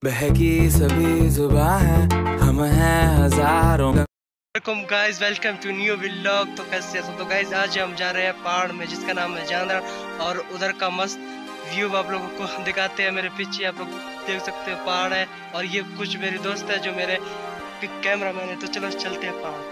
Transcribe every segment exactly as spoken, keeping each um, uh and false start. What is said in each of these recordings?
बहकी सभी जुबां है, हम हैं हजारों। Welcome guys, welcome to new vlog. तो कैसे हो? तो गाइस आज हम जा रहे हैं पहाड़ में जिसका नाम है जांदरा, और उधर का मस्त व्यू आप लोगों को दिखाते हैं। मेरे पीछे आप लोग देख सकते हो पहाड़ है, और ये कुछ मेरे दोस्त है जो मेरे कैमरा मैन है। तो चलो चलते हैं पहाड़।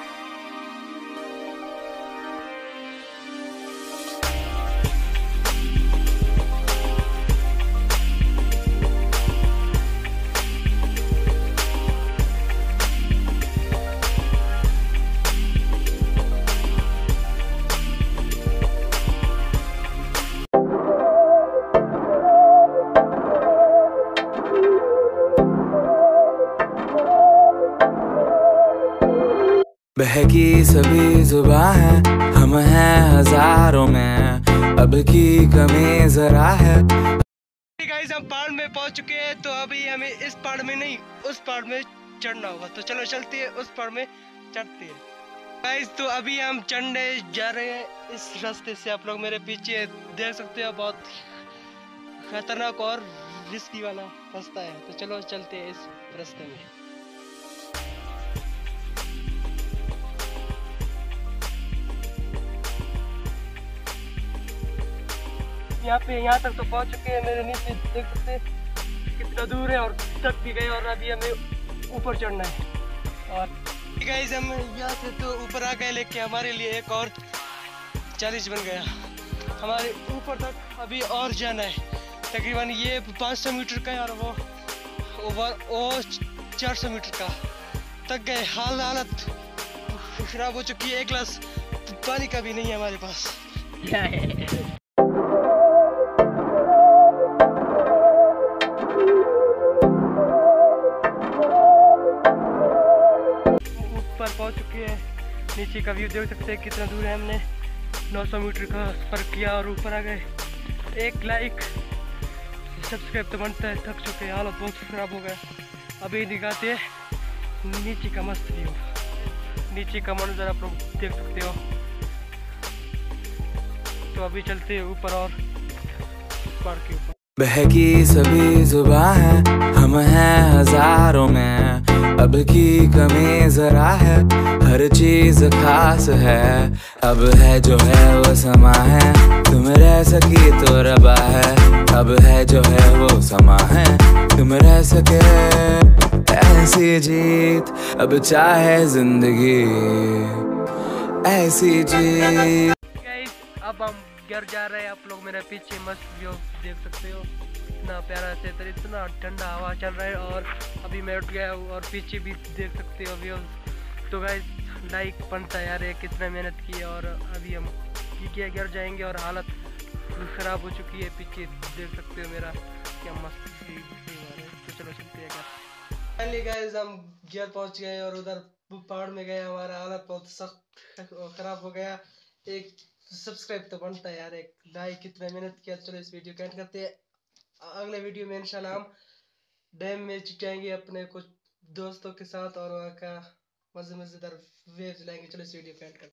बहकी सभी जुबां है, हम हैं हजारों में, अब की कमी जरा है। गाइस हम पहाड़ में पहुंच चुके हैं, तो अभी हमें इस पहाड़ में नहीं उस पहाड़ में चढ़ना होगा। तो चलो चलते हैं, उस पहाड़ में चढ़ते हैं गाइस। तो अभी हम चढ़ने जा रहे हैं इस रास्ते से। आप लोग मेरे पीछे देख सकते हो, बहुत खतरनाक और रिस्की वाला रास्ता है। तो चलो चलते हैं इस रास्ते में। यहाँ पे यहाँ तक तो पहुँच चुके हैं। मेरे नीचे देख सकते हैं कितना दूर है, और थक भी गए, और अभी हमें ऊपर चढ़ना है। और गाइस हम यहाँ से तो ऊपर आ गए, लेके हमारे लिए एक और चालीस बन गया। हमारे ऊपर तक अभी और जाना है। तकरीबन ये पाँच सौ मीटर का है, और वो ओवर वो चार सौ मीटर का। तक गए, हाल हालत खराब हो चुकी है। एक गिलास पानी का भी नहीं है हमारे पास। ऊपर पहुंच चुके हैं। नीचे का व्यू देख सकते हैं कितना दूर है। हमने नौ सौ मीटर का सफर किया और ऊपर आ गए। एक लाइक सब्सक्राइब तो बनता है। थक चुके हैं, हालत बहुत खराब हो गया। अभी दिखाते हैं नीचे का मस्त व्यू। नीचे का मंजर आप लोग देख सकते हो। तो अभी चलते हैं ऊपर, और पहाड़ के ऊपर। बहकी सभी जुबां है, हम हैं हजारों में, अब की कमी जरा है। हर चीज खास है, अब है जो है वो समा है। तुम रह सकी तो रबा है, अब है जो है वो समा है। तुम रह सके ऐसी जीत, अब चाहे जिंदगी ऐसी जीत। अब हम घर जा रहे हैं। आप लोग मेरे पीछे मस्त व्यू देख सकते हो। इतना प्यारा क्षेत्र, इतना ठंडा हवा चल रहा है, और अभी मैं उठ गया हूँ, और पीछे भी देख सकते हो व्यू। तो गाइस लाइक बनता है यार, ये कितना मेहनत की है। और अभी हम क्या घर जाएंगे, और हालत खराब हो चुकी है। पीछे देख सकते हो मेरा क्या मस्त व्यू है। तो चलो चलते हैं घर। फाइनली गाइस हम घर पहुँच गए, और उधर पहाड़ में गए। हमारा हालत बहुत सख्त खराब हो गया। एक सब्सक्राइब तो बनता है यार, एक लाइक, कितना मेहनत किया। चलो इस वीडियो को एंड करते हैं। अगले वीडियो में इंशाल्लाह हम डैम में जाएंगे अपने कुछ दोस्तों के साथ, और वहाँ का मजे मजेदार वेव्स लाएंगे। चलो इस वीडियो को एंड करते हैं।